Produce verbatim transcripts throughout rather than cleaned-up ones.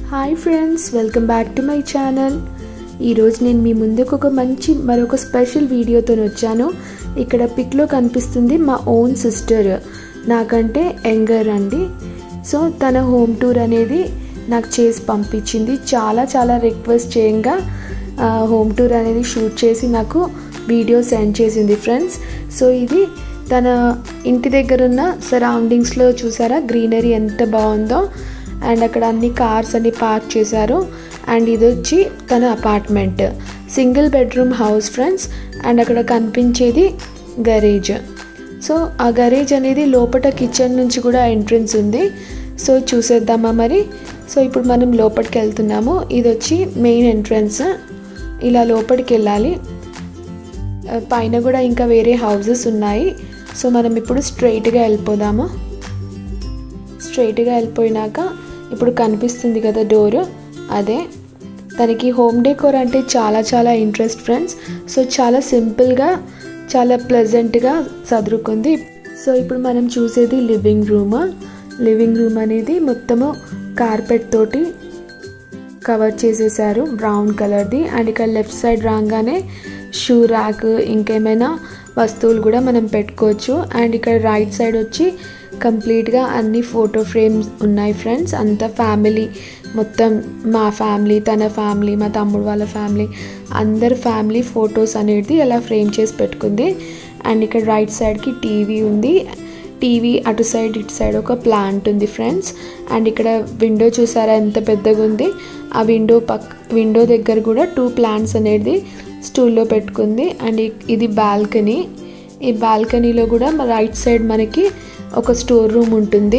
Hi friends, welcome back to my channel. ఈరోజు నేను మీ ముందుకు ఒక మంచి మరొక స్పెషల్ వీడియోతో వచ్చాను. ఇక్కడ పిక్లో కనిపిస్తుంది మా ఓన్ సిస్టర్, నాకంటే యంగర్ అండి. సో తన హోమ్ టూర్ అనేది నాకు చేసి పంపించింది. చాలా చాలా రిక్వెస్ట్ చేయంగా హోమ్ టూర్ అనేది షూట్ చేసి నాకు వీడియో సెండ్ చేసింది ఫ్రెండ్స్. సో ఇది తన ఇంటి దగ్గర ఉన్న సరౌండింగ్స్లో చూసారా గ్రీనరీ ఎంత బాగుందో, అండ్ అక్కడ అన్ని కార్స్ అన్ని పార్క్ చేశారు. అండ్ ఇది వచ్చి తన apartment, single bedroom house friends. And అక్కడ కనిపించేది గరేజ్. సో ఆ గరేజ్ అనేది లోపల కిచెన్ నుంచి కూడా ఎంట్రన్స్ ఉంది. సో చూసేద్దామా మరి. సో ఇప్పుడు మనం లోపలికి వెళ్తున్నాము. ఇది వచ్చి మెయిన్ ఎంట్రన్స్. ఇలా లోపలికి వెళ్ళాలి. పైన కూడా ఇంకా వేరే హౌసెస్ ఉన్నాయి. సో మనం ఇప్పుడు స్ట్రైట్గా వెళ్ళిపోదాము. స్ట్రైట్గా వెళ్ళిపోయినాక ఇప్పుడు కనిపిస్తుంది కదా డోర్, అదే. తనకి హోమ్ డెకోర్ అంటే చాలా చాలా ఇంట్రెస్ట్ ఫ్రెండ్స్. సో చాలా సింపుల్గా చాలా ప్లెజెంట్గా సదురుకుంది. సో ఇప్పుడు మనం చూసేది లివింగ్ రూమ్. లివింగ్ రూమ్ అనేది మొత్తము కార్పెట్ తోటి కవర్ చేసేసారు, బ్రౌన్ కలర్ది. అండ్ ఇక్కడ లెఫ్ట్ సైడ్ రాగానే షూ ర్యాక్, ఇంకేమైనా వస్తువులు కూడా మనం పెట్టుకోవచ్చు. అండ్ ఇక్కడ రైట్ సైడ్ వచ్చి కంప్లీట్గా అన్ని ఫోటో ఫ్రేమ్స్ ఉన్నాయి ఫ్రెండ్స్. అంతా ఫ్యామిలీ, మొత్తం మా ఫ్యామిలీ, తన ఫ్యామిలీ, మా తమ్ముడు వాళ్ళ ఫ్యామిలీ, అందరు ఫ్యామిలీ ఫొటోస్ అనేది అలా ఫ్రేమ్ చేసి పెట్టుకుంది. అండ్ ఇక్కడ రైట్ సైడ్కి టీవీ ఉంది. టీవీ అటు సైడ్ ఇటు సైడ్ ఒక ప్లాంట్ ఉంది ఫ్రెండ్స్. అండ్ ఇక్కడ విండో చూసారా ఎంత పెద్దగా ఉంది. ఆ విండో పక్ విండో దగ్గర కూడా టూ ప్లాంట్స్ అనేది స్టూల్లో పెట్టుకుంది. అండ్ ఇది బాల్కనీ. ఈ బాల్కనీలో కూడా రైట్ సైడ్ మనకి ఒక స్టోర్ రూమ్ ఉంటుంది.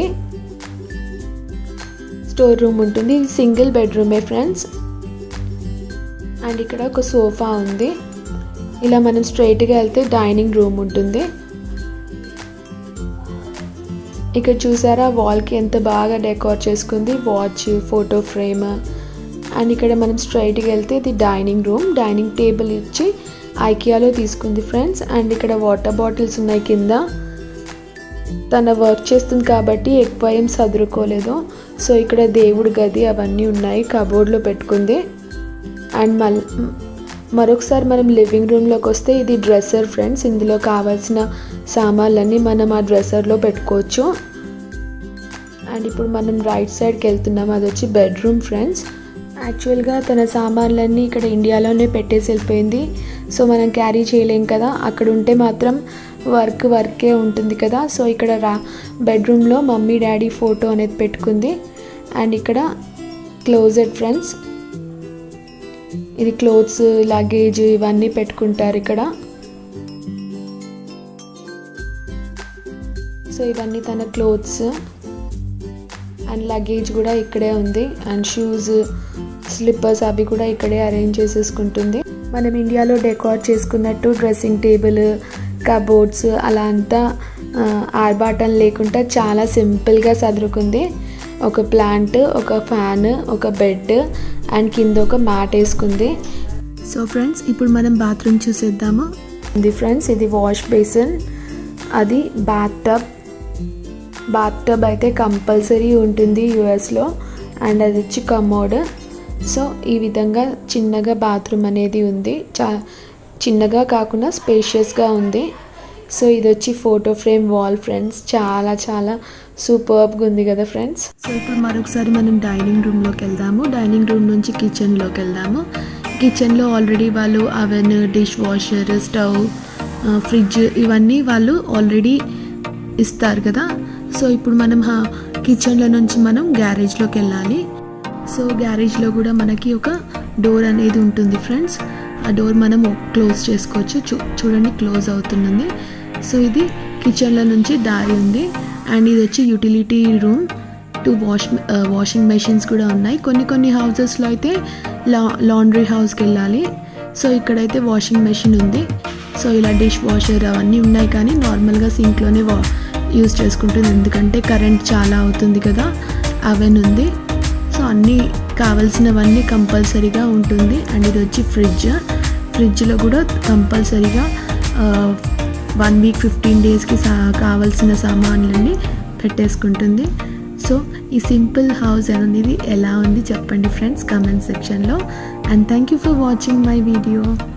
స్టోర్ రూమ్ ఉంటుంది. ఇది సింగిల్ బెడ్రూమే ఫ్రెండ్స్. అండ్ ఇక్కడ ఒక సోఫా ఉంది. ఇలా మనం స్ట్రైట్గా వెళ్తే డైనింగ్ రూమ్ ఉంటుంది. ఇక్కడ చూసారా వాల్కి ఎంత బాగా డెకోర్ చేసుకుంది, వాచ్, ఫోటో ఫ్రేమ్. అండ్ ఇక్కడ మనం స్ట్రైట్గా వెళ్తే ఇది డైనింగ్ రూమ్. డైనింగ్ టేబుల్ ఇచ్చి ఐకియాలో తీసుకుంది ఫ్రెండ్స్. అండ్ ఇక్కడ వాటర్ బాటిల్స్ ఉన్నాయి కింద. తన వర్క్ చేస్తుంది కాబట్టి ఎక్కువ ఏం సదురుకోలేదు. సో ఇక్కడ దేవుడి గది అవన్నీ ఉన్నాయి, కబోర్డ్లో పెట్టుకుంది. అండ్ మళ్ళీ మరొకసారి మనం లివింగ్ రూమ్లోకి వస్తే ఇది డ్రెస్సర్ ఫ్రెండ్స్. ఇందులో కావాల్సిన సామాన్లన్నీ మనం ఆ డ్రెస్సర్లో పెట్టుకోవచ్చు. అండ్ ఇప్పుడు మనం రైట్ సైడ్కి వెళ్తున్నాం, అది వచ్చి బెడ్రూమ్ ఫ్రెండ్స్. యాక్చువల్గా తన సామాన్లన్నీ ఇక్కడ ఇండియాలోనే పెట్టేసి వెళ్ళిపోయింది. సో మనం క్యారీ చేయలేం కదా, అక్కడ ఉంటే మాత్రం వర్క్ వర్కే ఉంటుంది కదా. సో ఇక్కడ రా బెడ్రూమ్లో మమ్మీ డాడీ ఫోటో అనేది పెట్టుకుంది. అండ్ ఇక్కడ క్లోజెట్ ఫ్రెండ్స్. ఇది క్లోత్స్, లగేజ్ ఇవన్నీ పెట్టుకుంటారు ఇక్కడ. సో ఇవన్నీ తన క్లోత్స్ అండ్ లగేజ్ కూడా ఇక్కడే ఉంది. అండ్ షూస్, స్లిప్పర్స్ అవి కూడా ఇక్కడే అరేంజ్ చేసేసుకుంటుంది. మనం ఇండియాలో డెకోర్ చేసుకున్నట్టు డ్రెస్సింగ్ టేబుల్, కబోర్డ్స్ అలా అంతా ఆర్భాటం లేకుండా చాలా సింపుల్గా సదురుకుంది. ఒక ప్లాంట్, ఒక ఫ్యాన్, ఒక బెడ్ అండ్ కింద ఒక మ్యాట్ వేసుకుంది. సో ఫ్రెండ్స్ ఇప్పుడు మనం బాత్రూమ్ చూసేద్దాము. ఇది ఫ్రెండ్స్ ఇది వాష్ బేసిన్, అది బాత్ టబ్. బాత్ టబ్ అయితే కంపల్సరీ ఉంటుంది యూఎస్లో. అండ్ అది వచ్చి కమోడ్. సో ఈ విధంగా చిన్నగా బాత్రూమ్ అనేది ఉంది. చా చిన్నగా కాకుండా స్పేషియస్గా ఉంది. సో ఇది వచ్చి ఫోటో ఫ్రేమ్ వాల్ ఫ్రెండ్స్. చాలా చాలా సూపర్బ్గా ఉంది కదా ఫ్రెండ్స్. సో ఇప్పుడు మరొకసారి మనం డైనింగ్ రూమ్లోకి వెళ్దాము. డైనింగ్ రూమ్ నుంచి కిచెన్లోకి వెళ్దాము. కిచెన్లో ఆల్రెడీ వాళ్ళు oven, dish washer, stove, fridge ఇవన్నీ వాళ్ళు ఆల్రెడీ ఇస్తారు కదా. సో ఇప్పుడు మనం కిచెన్లో నుంచి మనం గ్యారేజ్లోకి వెళ్ళాలి. సో గ్యారేజ్లో కూడా మనకి ఒక డోర్ అనేది ఉంటుంది ఫ్రెండ్స్. ఆ డోర్ మనం క్లోజ్ చేసుకోవచ్చు. చూ చూడండి క్లోజ్ అవుతుంది. సో ఇది కిచెన్లో నుంచి దారి ఉంది. అండ్ ఇది వచ్చి utility room. Two wash washing machines కూడా ఉన్నాయి. కొన్ని కొన్ని హౌసెస్లో అయితే లా లాండ్రీ హౌస్కి వెళ్ళాలి. సో ఇక్కడైతే వాషింగ్ మెషిన్ ఉంది. సో ఇలా డిష్ వాషర్ అవన్నీ ఉన్నాయి, కానీ నార్మల్గా సింక్లోనే వా యూజ్ చేసుకుంటుంది, ఎందుకంటే కరెంట్ చాలా అవుతుంది కదా. అవెన్ ఉంది. సో అన్నీ కావాల్సినవన్నీ కంపల్సరీగా ఉంటుంది. అండ్ ఇది వచ్చి ఫ్రిడ్జ్. ఫ్రిడ్జ్లో కూడా కంపల్సరీగా వన్ వీక్ ఫిఫ్టీన్ డేస్కి సా కావాల్సిన సామాన్లన్నీ పెట్టేసుకుంటుంది. సో ఈ సింపుల్ హౌస్ అనేది ఎలా ఉంది చెప్పండి ఫ్రెండ్స్ కామెంట్ సెక్షన్లో. And thank you for watching my video.